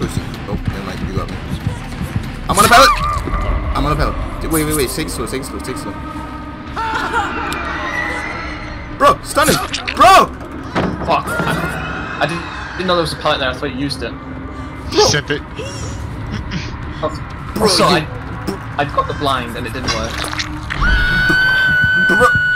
pushing. Oh, never mind. You got me. I'm on a pallet. I'm on a pallet. Wait. Take it slow. Bro, stun him. Bro. Fuck. I didn't know there was a pallet there. I thought you used it. You said that. Bro, so I got the blind and it didn't work. Bro.